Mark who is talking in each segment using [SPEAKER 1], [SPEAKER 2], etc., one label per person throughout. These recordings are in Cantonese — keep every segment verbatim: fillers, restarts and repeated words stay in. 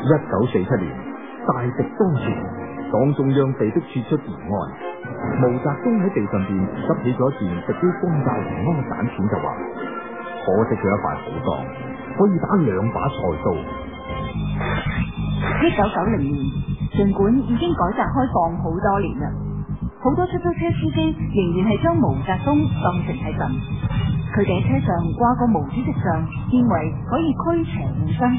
[SPEAKER 1] 一九四七年，大敵當前，黨中央被迫撤出延安。毛澤東喺地上邊執起咗一件敵機轟炸延安嘅彈片，就話：可惜佢一塊好檔，可以打兩把菜刀。
[SPEAKER 2] 一九九零年，儘管已經改革開放好多年啦，好多出租車司機仍然係將毛澤東當成係神。佢哋喺車上掛個毛主席像，認為可以驅邪護身。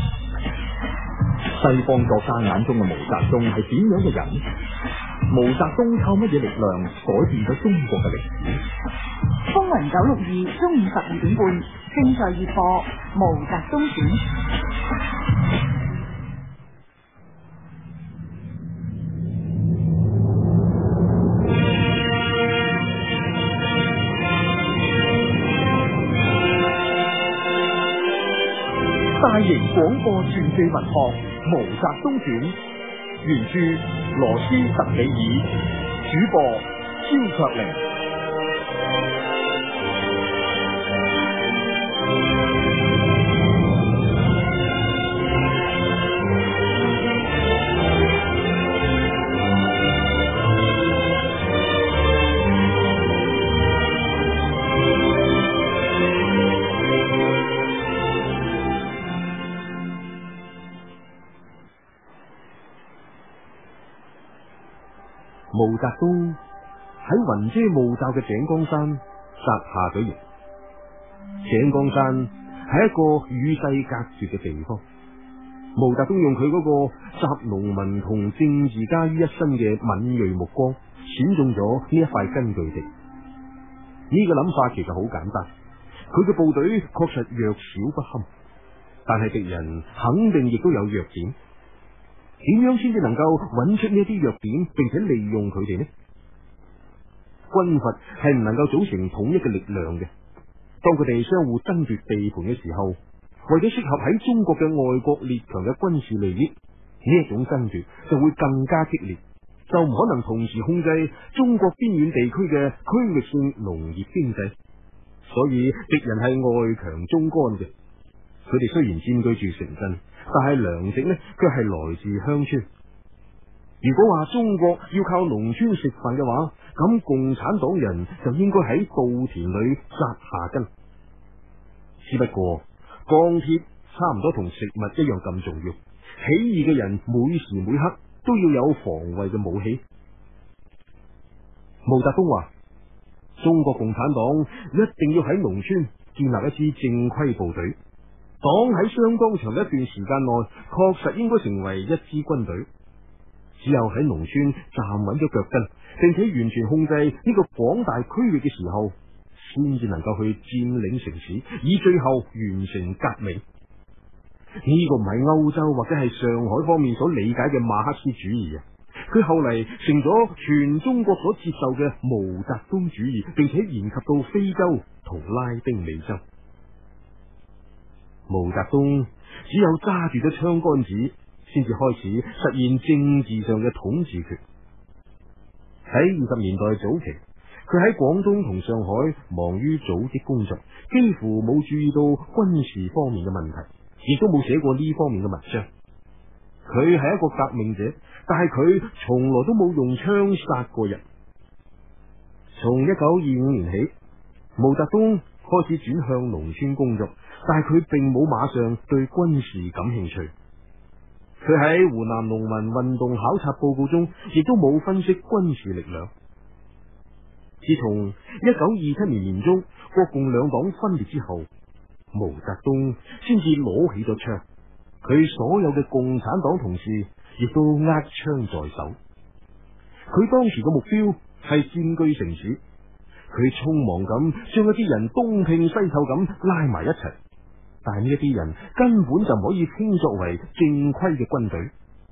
[SPEAKER 1] 西方作家眼中嘅毛澤東係點樣嘅人？毛澤東靠乜嘢力量改變咗中國嘅歷史？
[SPEAKER 2] 風雲九六二中午十二點半正在熱播《毛澤東傳》。
[SPEAKER 1] 大型廣播傳記文學《毛澤東傳》，原著羅斯特里爾，主播蕭卓玲。毛澤東喺雲遮霧罩嘅井岡山紮下咗營。井岡山係一個與世隔絕嘅地方。毛澤東用佢嗰個集農民同政治家於一身嘅敏銳目光，選中咗呢一塊根據地。呢個諗法其實好簡單，佢嘅部隊確實弱小不堪，但係敵人肯定亦都有弱點。點樣先至能夠揾出呢一啲弱點，並且利用佢哋呢？軍閥係唔能夠組成統一嘅力量嘅。當佢哋相互爭奪地盤嘅時候，為咗適合喺中國嘅外國列強嘅軍事利益，呢一種爭奪就會更加激烈，就唔可能同時控制中國邊遠地區嘅區域性農業經濟。所以敵人係外強中乾嘅。佢哋雖然佔據住城鎮，但係糧食呢，卻係來自鄉村。如果話中國要靠農村食飯嘅話，咁共產黨人就應該喺稻田裏紮下根。只不過鋼鐵差唔多同食物一樣咁重要，起義嘅人每時每刻都要有防衛嘅武器。毛澤東話：中國共產黨一定要喺農村建立一支正規部隊。黨喺相當長一段時間內確實應該成為一支軍隊。只有喺農村站穩咗腳跟，並且完全控制呢個廣大區域嘅時候，先至能夠去佔領城市，以最後完成革命。呢個唔係歐洲或者係上海方面所理解嘅馬克思主義啊，佢後嚟成咗全中國所接受嘅毛澤東主義，並且延及到非洲同拉丁美洲。毛澤東只有揸住咗槍桿子，先至開始實現政治上嘅統治權。喺二十年代早期，佢喺廣東同上海忙於組織工作，幾乎冇注意到軍事方面嘅問題，亦都冇寫過呢方面嘅文章。佢係一個革命者，但係佢從來都冇用槍殺過人。從一九二五年起，毛澤東開始轉向農村工作，但係佢並冇馬上對軍事感興趣。佢喺湖南農民運動考察報告中，亦都冇分析軍事力量。自從一九二七年年中國共兩黨分裂之後，毛澤東先至攞起咗槍。佢所有嘅共產黨同事亦都握槍在手。佢當時嘅目標係佔據城市，佢匆忙咁將一啲人東拼西湊咁拉埋一齊。但係呢一啲人根本就唔可以稱作為正規嘅軍隊。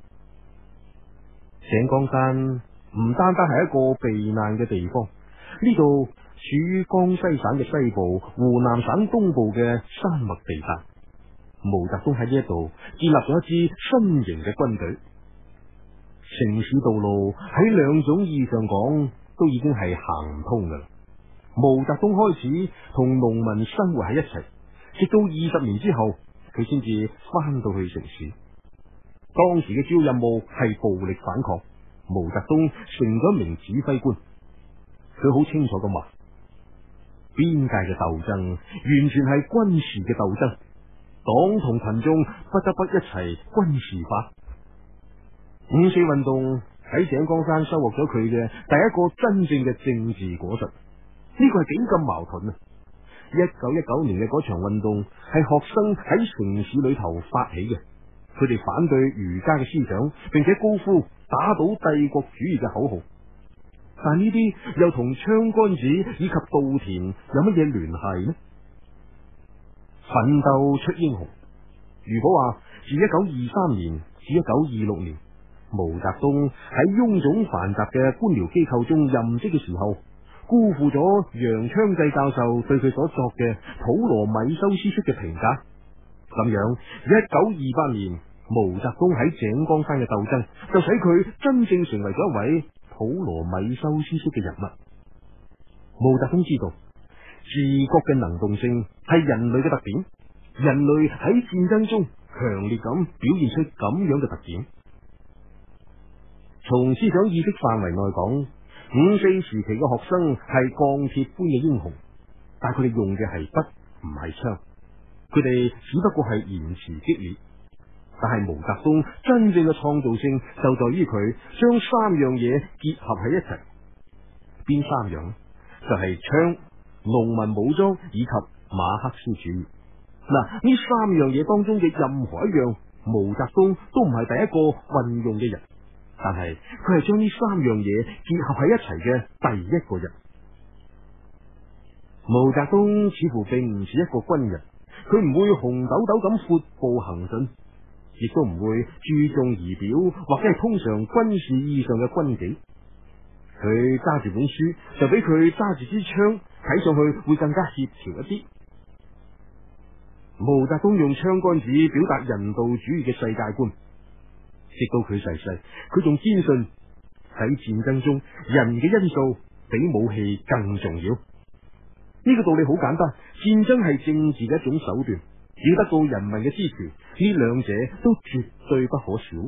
[SPEAKER 1] 井岡山唔單單係一個避難嘅地方，呢度處於江西省嘅西部、湖南省東部嘅山脈地帶。毛澤東喺呢一度建立咗一支新型嘅軍隊。城市道路喺兩種意義上講都已經係行唔通噶啦。毛澤東開始同農民生活喺一齊。直到二十年之後，佢先至翻到去城市。 當時嘅主要任務係暴力反抗。毛澤東成咗一名指揮官，佢好清楚咁話：邊界嘅鬥爭完全係軍事嘅鬥爭，黨同群眾不得不一齊軍事化。五四運動喺井岡山收穫咗佢嘅第一個真正嘅政治果實，呢個係幾咁矛盾啊！一九一九年嘅嗰場運動係學生喺城市裏頭發起嘅，佢哋反對儒家嘅思想，並且高呼打倒帝國主義嘅口號。但呢啲又同槍桿子以及稻田有乜嘢聯繫呢？奮鬥出英雄。如果話自一九二三年至一九二六年，毛澤東喺臃腫繁雜嘅官僚機構中任職嘅時候，辜負咗楊昌濟教授對佢所作嘅普羅米修斯式嘅評價，咁樣一九二八年毛澤東喺井岡山嘅鬥爭就使佢真正成為咗一位普羅米修斯式嘅人物。毛澤東知道自覺嘅能動性係人類嘅特點，人類喺戰爭中強烈咁表現出咁樣嘅特點。從思想意識範圍內講，五四時期嘅學生係鋼鐵般嘅英雄，但佢哋用嘅係筆，唔係槍，佢哋只不過係言辭激烈。但係毛澤東真正嘅創造性就在於佢將三樣嘢結合喺一齊。邊三樣？就係槍、農民武裝以及馬克思主義。嗱，呢三樣嘢當中嘅任何一樣，毛澤東都唔係第一個運用嘅人，但係佢係將呢三樣嘢結合喺一齊嘅第一個人。毛澤東似乎並唔似一個軍人，佢唔會紅豆豆咁闊步行進，亦都唔會注重儀表或者係通常軍事意義上嘅軍紀。佢揸住本書就比佢揸住支槍睇上去會更加協調一啲。毛澤東用槍桿子表達人道主義嘅世界觀，直到佢逝世，佢仲堅信喺戰爭中人嘅因素比武器更重要。呢個道理好簡單，戰爭係政治嘅一種手段，要得到人民嘅支持，呢兩者都絕對不可少。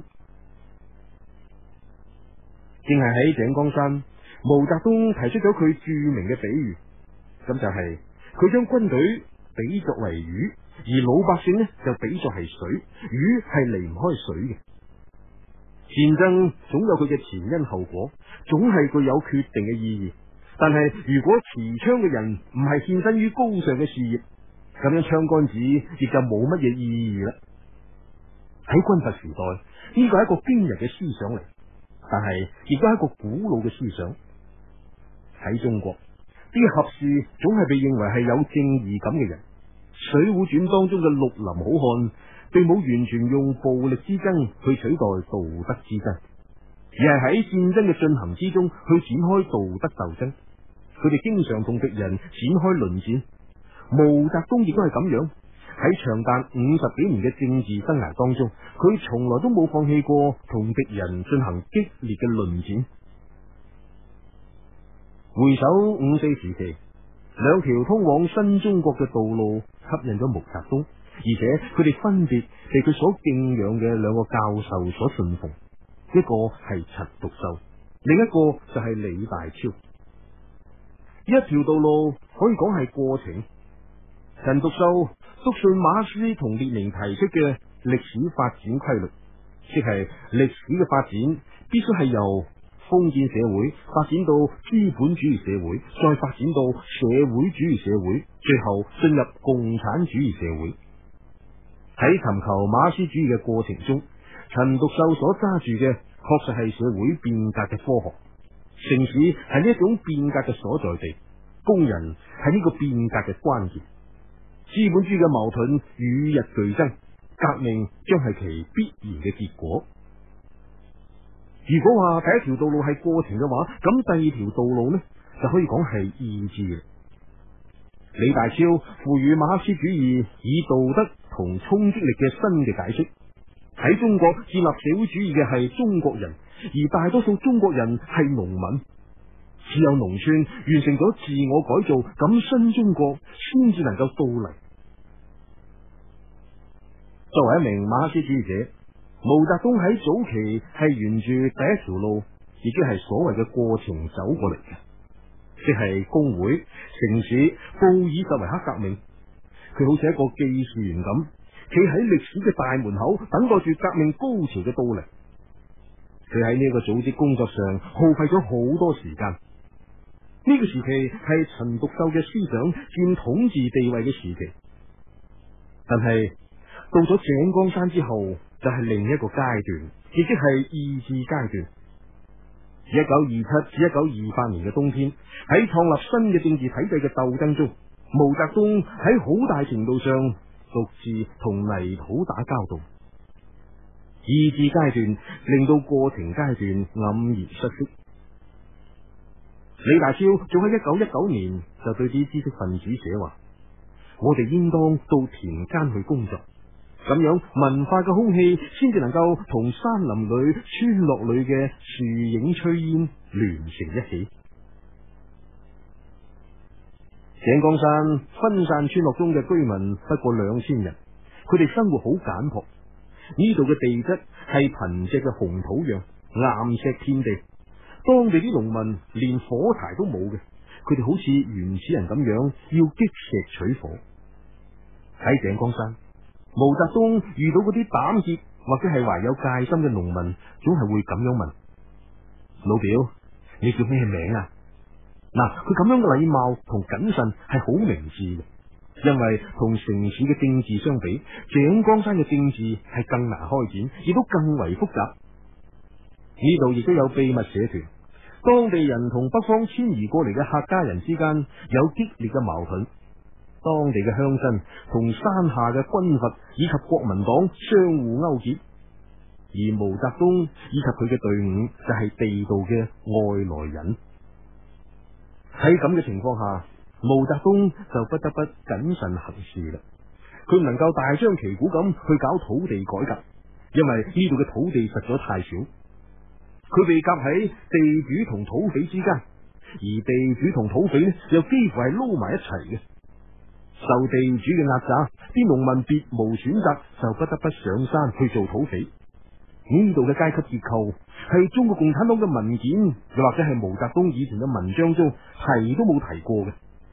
[SPEAKER 1] 正係喺井岡山，毛澤東提出咗佢著名嘅比喻，咁就係佢將軍隊比作為魚，而老百姓呢就比作係水，魚係離唔開水嘅。戰爭總有佢嘅前因後果，總係具有決定嘅意義。但係如果持槍嘅人唔係獻身於高尚嘅事業，咁樣槍桿子亦就冇乜嘢意義啦。喺軍閥時代，呢個係一個驚人嘅思想嚟，但係亦都係一個古老嘅思想。喺中國，啲俠士總係被認為係有正義感嘅人。《水滸傳》當中嘅綠林好漢，並冇完全用暴力之爭去取代道德之爭，而係喺戰爭嘅進行之中去展開道德鬥爭。佢哋經常同敵人展開論戰。毛澤東亦都係咁樣，喺長達五十幾年嘅政治生涯當中，佢從來都冇放棄過同敵人進行激烈嘅論戰。回首五四時期，兩條通往新中國嘅道路吸引咗毛澤東，而且佢哋分別被佢所敬仰嘅兩個教授所信奉，一個係陳獨秀，另一個就係李大釗。一條道路可以講係過程。陳獨秀篤信馬克思同列寧提出嘅歷史發展規律，即係歷史嘅發展必須係由封建社會發展到資本主義社會，再發展到社會主義社會，最後進入共產主義社會。喺尋求馬克思主義嘅過程中，陳獨秀所揸住嘅確實係社會變革嘅科學。城市係呢一種變革嘅所在地，工人係呢個變革嘅關鍵。資本主義嘅矛盾與日俱增，革命將係其必然嘅結果。如果話第一條道路係過程嘅話，咁第二條道路呢，就可以講係意志嘅。李大釗賦予馬克思主義以道德同衝擊力嘅新嘅解釋。喺中國建立社會主義嘅係中國人，而大多數中國人係農民，只有農村完成咗自我改造，咁新中國先至能夠到嚟。作為一名馬克思主義者， 毛澤東喺早期係沿住第一條路，亦即係所謂嘅過程走過嚟嘅，即係工會、城市、布爾什維克革命。佢好似一個記事員咁，企喺歷史嘅大門口，等待住革命高潮嘅到嚟。佢喺呢個組織工作上耗費咗好多時間。呢個時期係陳獨秀嘅思想佔統治地位嘅時期，但係到咗井岡山之後，就係另一個階段，亦即係意志階段。一九二七至一九二八年嘅冬天，喺創立新嘅政治體制嘅鬥爭中，毛澤東喺好大程度上獨自同泥土打交道。意志階段令到過程階段黯然失色。李大釗早喺一九一九年就對啲知識分子寫話：我哋應當到田間去工作，咁樣文化嘅空氣先至能夠同山林裏、村落裏嘅樹影炊煙聯成一起。井岡山分散村落中嘅居民不過兩千人，佢哋生活好簡樸。呢度嘅地質係貧瘠嘅紅土壤，岩石遍地。當地啲農民連火柴都冇嘅，佢哋好似原始人咁樣要擊石取火。喺井岡山，毛澤東遇到嗰啲膽怯或者係懷有戒心嘅農民，總係會咁樣問：老表，你叫咩名啊？嗱，佢咁樣嘅禮貌同謹慎係好明智嘅，因為同城市嘅政治相比，井岡山嘅政治係更難開展，亦都更為複雜。呢度亦都有秘密社團，當地人同北方遷移過嚟嘅客家人之間有激烈嘅矛盾，當地嘅鄉紳同山下嘅軍閥以及國民黨相互勾結，而毛澤東以及佢嘅隊伍就係地道嘅外來人。喺咁嘅情況下，毛澤東就不得不謹慎行事啦。佢唔能夠大張旗鼓咁去搞土地改革，因為呢度嘅土地實在太少。佢被夾喺地主同土匪之間，而地主同土匪呢又幾乎係撈埋一齊嘅。受地主嘅壓榨，啲農民別無選擇，就不得不上山去做土匪。呢度嘅階級結構係中國共產黨嘅文件，又或者係毛澤東以前嘅文章中提都冇提過嘅。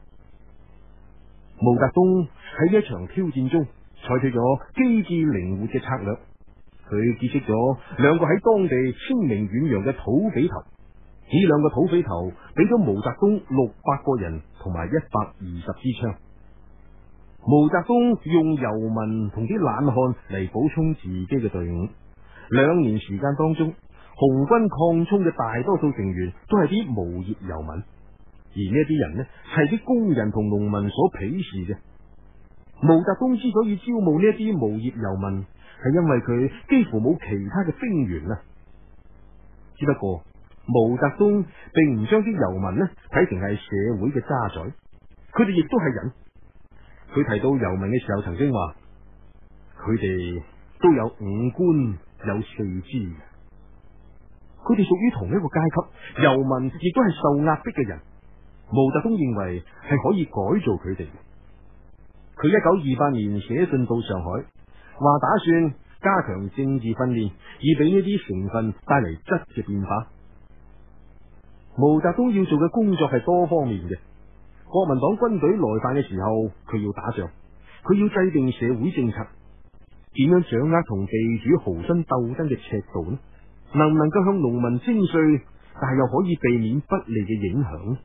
[SPEAKER 1] 毛澤東喺呢一場挑戰中採取咗機智靈活嘅策略，佢結識咗兩個喺當地聲名遠揚嘅土匪頭。呢兩個土匪頭俾咗毛澤東六百個人同埋一百二十支槍。毛澤東用游民同啲懶漢嚟補充自己嘅隊伍。兩年時間當中，紅軍抗衝嘅大多數成員都係啲無業游民，而呢啲人呢係啲工人同農民所鄙視嘅。毛澤東之所以招募呢一啲無業游民，係因為佢幾乎冇其他嘅兵源啊。只不過毛澤東並唔將啲游民呢睇成係社會嘅渣滓，佢哋亦都係人。佢提到游民嘅時候，曾經話佢哋都有五官，有四肢，佢哋屬於同一個階級，游民亦都係受壓迫嘅人。毛澤東認為係可以改造佢哋。佢一九二八年寫信到上海，話打算加強政治訓練，以俾呢啲成分帶嚟質嘅變化。毛澤東要做嘅工作係多方面嘅。國民黨軍隊來犯嘅時候，佢要打仗，佢要制定社會政策。點樣掌握同地主豪紳鬥爭嘅尺度呢？能唔能夠向農民徵稅，但係又可以避免不利嘅影響？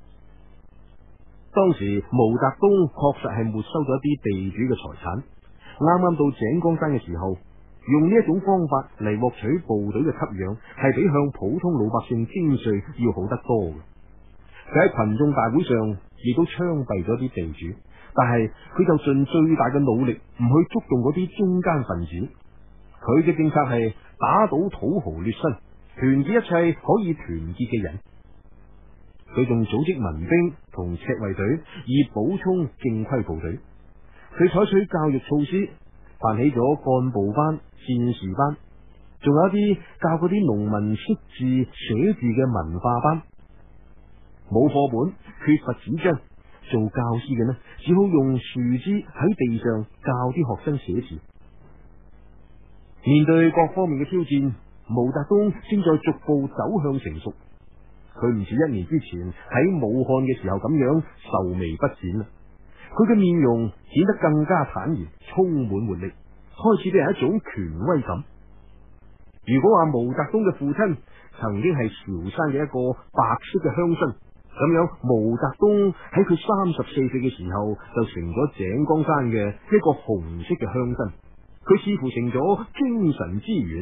[SPEAKER 1] 當時毛澤東確實係沒收咗一啲地主嘅財產。啱啱到井岡山嘅時候，用呢一種方法嚟獲取部隊嘅給養，係比向普通老百姓徵稅要好得多嘅。佢喺群眾大會上亦都槍斃咗啲地主。但係佢就盡最大嘅努力，唔去觸動嗰啲中間分子。佢嘅政策係打倒土豪劣紳，團結一切可以團結嘅人。佢仲組織民兵同赤衛隊，以補充正規部隊。佢採取教育措施，辦起咗幹部班、戰士班，仲有一啲教嗰啲農民識字寫字嘅文化班。冇課本，缺乏紙張。做教師嘅呢，只好用樹枝喺地上教啲學生寫字。 面對各方面嘅挑戰，毛澤東正在逐步走向成熟。佢唔似一年之前喺武漢嘅時候咁樣愁眉不展啦，佢嘅面容顯得更加坦然，充滿活力，開始俾人一種權威感。如果話毛澤東嘅父親曾經係韶山嘅一個白色嘅鄉紳，咁樣毛澤東喺佢三十四歲嘅時候就成咗井岡山嘅一個紅色嘅鄉紳，佢似乎成咗精神之源。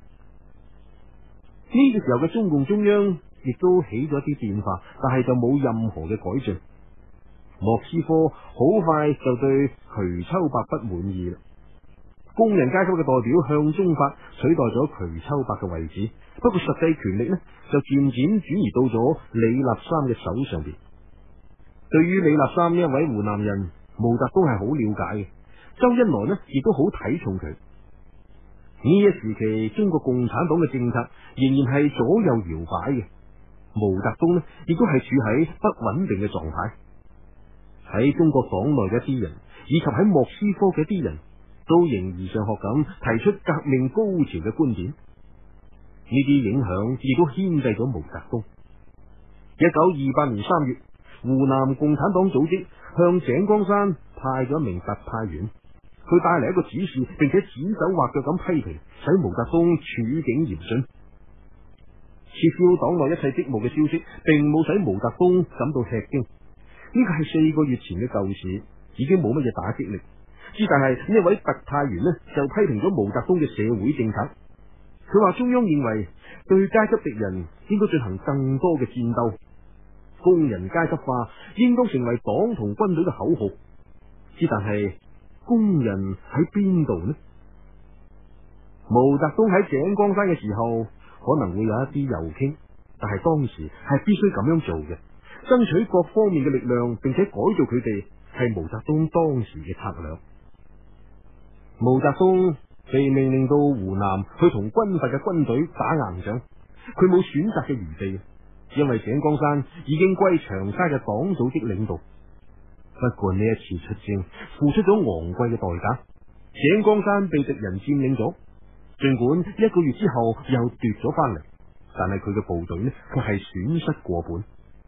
[SPEAKER 1] 呢個時候嘅中共中央亦都起咗一啲變化，但係就冇任何嘅改進。莫斯科好快就對瞿秋白不滿意啦，工人階級嘅代表向忠發取代咗瞿秋白嘅位置，不過實際權力呢就漸漸轉移到咗李立三嘅手上邊。對於李立三呢一位湖南人，毛澤東係好了解嘅，周恩來呢亦都好睇重佢。呢一時期中國共產黨嘅政策仍然係左右搖擺嘅，毛澤東呢亦都係處喺不穩定嘅狀態。喺中國黨內嘅一啲人，以及喺莫斯科嘅一啲人都形而上學咁提出革命高潮嘅觀點，呢啲影響亦都牽制咗毛澤東。一九二八年三月，湖南共產黨組織向井岡山派咗一名特派員，佢帶嚟一個指示，並且指手畫腳咁批評，使毛澤東處境嚴峻。撤銷黨內一切職務嘅消息，並冇使毛澤東感到吃驚。呢個係四個月前嘅舊事，已經冇乜嘢打擊力。之但係呢位特派員呢，就批評咗毛澤東嘅社會政策。佢話中央認為對階級敵人應該進行更多嘅戰鬥，工人階級化應當成為黨同軍隊嘅口號。之但係工人喺邊度呢？毛澤東喺井岡山嘅時候可能會有一啲右傾，但係當時係必須咁樣做嘅，爭取各方面嘅力量，並且改造佢哋，係毛澤東當時嘅策略。毛澤東被命令到湖南去同軍閥嘅軍隊打硬仗，佢冇選擇嘅餘地，因為井岡山已經歸長沙嘅黨組織領導。不過呢一次出征付出咗昂貴嘅代價，井岡山被敵人佔領咗，盡管一個月之後又奪咗翻嚟，但係佢嘅部隊呢，卻係損失過半。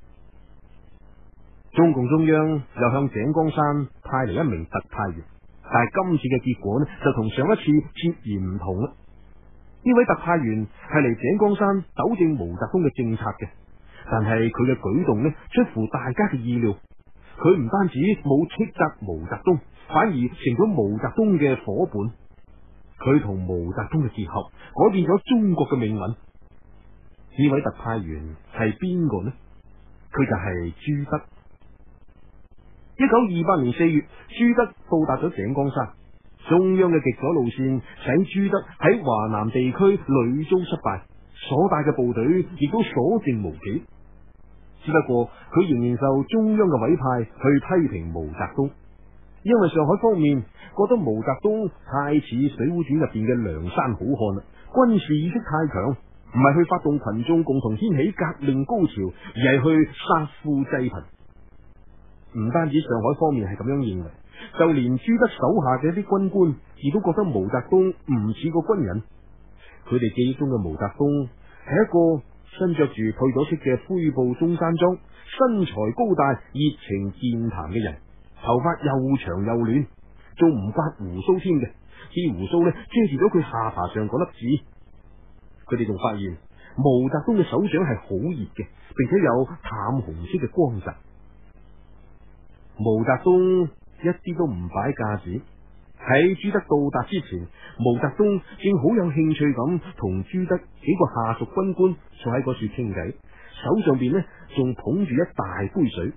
[SPEAKER 1] 中共中央又向井岡山派嚟一名特派員，但係今次嘅結果呢，就同上一次截然唔同啦。呢位特派員係嚟井岡山糾正毛澤東嘅政策嘅，但係佢嘅舉動呢，出乎大家嘅意料。佢唔單止冇斥責毛澤東，反而成咗毛澤東嘅伙伴。佢同毛澤東嘅結合，改變咗中國嘅命運。呢位特派員係邊個呢？佢就係朱德。一九二八年四月，朱德到達咗井岡山。中央嘅極左路線使朱德喺華南地區屢遭失敗，所帶嘅部隊亦都所剩無幾。只不過佢仍然受中央嘅委派去批評毛澤東，因為上海方面覺得毛澤東太似《水滸傳》入邊嘅梁山好漢啦，軍事意識太強，唔係去發動群眾共同掀起革命高潮，而係去殺富濟貧。唔單止上海方面係咁樣認為，就連朱德手下嘅一啲軍官亦都覺得毛澤東唔似個軍人。佢哋記憶中嘅毛澤東係一個身着住退咗色嘅灰布中山裝，身材高大、熱情健談嘅人，頭髮又長又亂，仲唔刮鬍鬚添嘅，啲鬍鬚呢遮住咗佢下巴上嗰粒痣。佢哋仲發現毛澤東嘅手掌係好熱嘅，並且有淡紅色嘅光澤。毛澤東一啲都唔擺架子，喺朱德到達之前，毛澤東正好有興趣咁同朱德幾個下屬軍官坐喺嗰處傾偈，手上邊呢仲捧住一大杯水。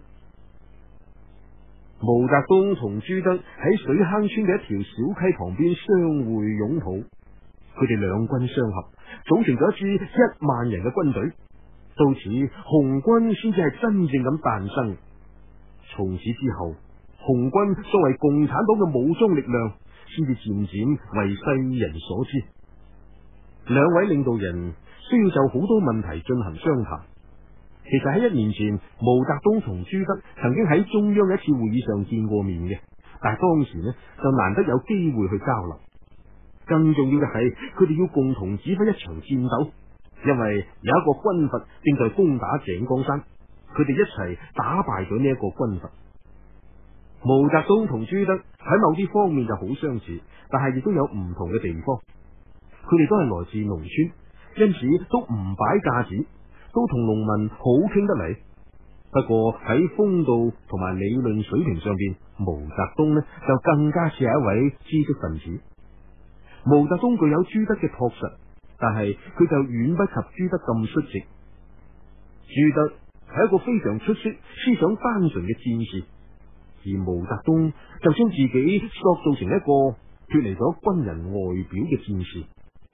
[SPEAKER 1] 毛澤東同朱德喺水坑村嘅一條小溪旁邊相會擁抱，佢哋兩軍相合，組成咗一支一萬人嘅軍隊。到此，紅軍先至係真正咁誕生。從此之後，紅軍作為共產黨嘅武裝力量，先至漸漸為世人所知。兩位領導人需要就好多問題進行商談。其實喺一年前，毛澤東同朱德曾經喺中央一次會議上見過面嘅，但係當時呢就難得有機會去交流。 更重要嘅係，佢哋要共同指揮一場戰鬥，因為有一個軍閥正在攻打井岡山，佢哋一齊打敗咗呢一個軍閥。毛澤東同朱德喺某啲方面就好相似，但係亦都有唔同嘅地方。佢哋都係來自農村，因此都唔擺架子，都同農民好傾得嚟。不過喺風度同埋理論水平上邊，毛澤東呢就更加似係一位知識分子。毛澤東具有朱德嘅樸實，但係佢就遠不及朱德咁率直。朱德係一個非常出色、思想單純嘅戰士，而毛澤東就將自己塑造成一個脫離咗軍人外表嘅戰士。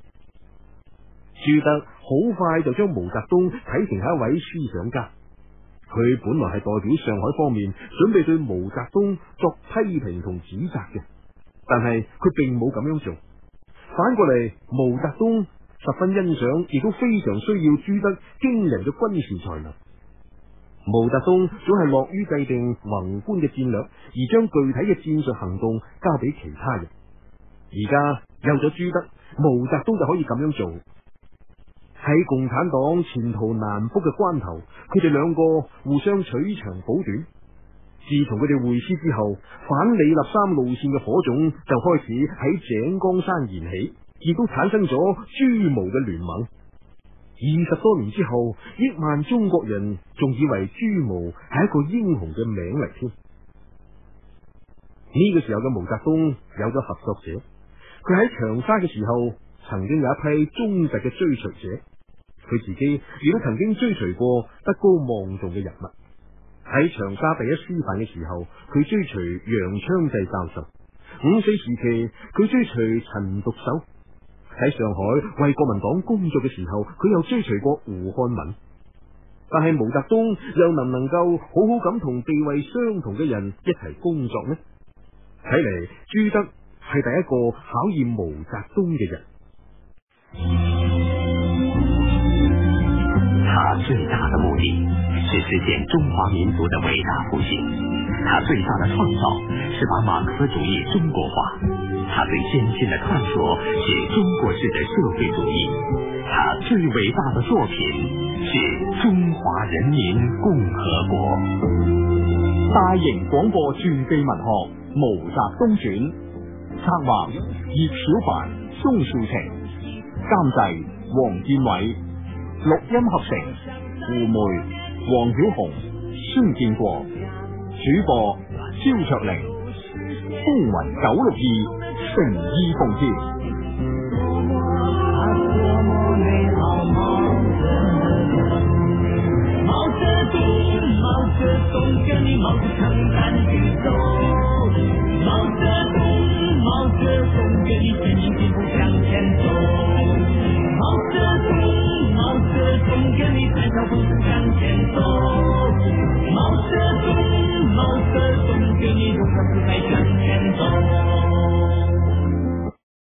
[SPEAKER 1] 朱德好快就將毛澤東睇成係一位思想家。佢本來係代表上海方面準備對毛澤東作批評同指責嘅，但係佢並冇咁樣做。反過嚟，毛澤東十分欣賞，亦都非常需要朱德驚人嘅軍事才能。毛澤東總係樂於制定宏觀嘅戰略，而將具體嘅戰術行動交俾其他人。而家有咗朱德，毛澤東就可以咁樣做。喺共產黨前途難卜嘅關頭，佢哋兩個互相取長補短。自從佢哋會師之後，反李立三路線嘅火種就開始喺井岡山燃起，亦都產生咗朱毛嘅聯盟。二十多年之後，億萬中國人仲以為朱毛係一個英雄嘅名嚟添。呢個時候嘅毛澤東有咗合作者，佢喺長沙嘅時候曾經有一批忠實嘅追隨者，佢自己亦都曾經追隨過德高望重嘅人物。喺長沙第一師範嘅時候，佢追隨楊昌濟教授；五四時期，佢追隨陳獨秀；喺上海為國民黨工作嘅時候，佢又追隨過胡漢民。但係毛澤東又能唔能夠好好咁同地位相同嘅人一齊工作呢？睇嚟朱德係第一個考驗毛澤東嘅人。
[SPEAKER 3] 他最大的目的是實現中華民族的偉大復興，他最大的創造是把馬克思主義中國化，他最艱辛的探索是中國式的社會主義，他最偉大的作品是中華人民共和國。
[SPEAKER 4] 大型廣播傳記文學《毛澤東傳》，策劃葉小凡、鍾樹晴，監製黃建偉，錄音合成胡梅、黃曉紅、孫建國，主播蕭卓玲。風雲九六二，誠意奉獻。
[SPEAKER 5] 毛澤東，毛澤東，跟你毛主承擔宇宙。毛澤東，毛澤東，跟你前進進步向前走。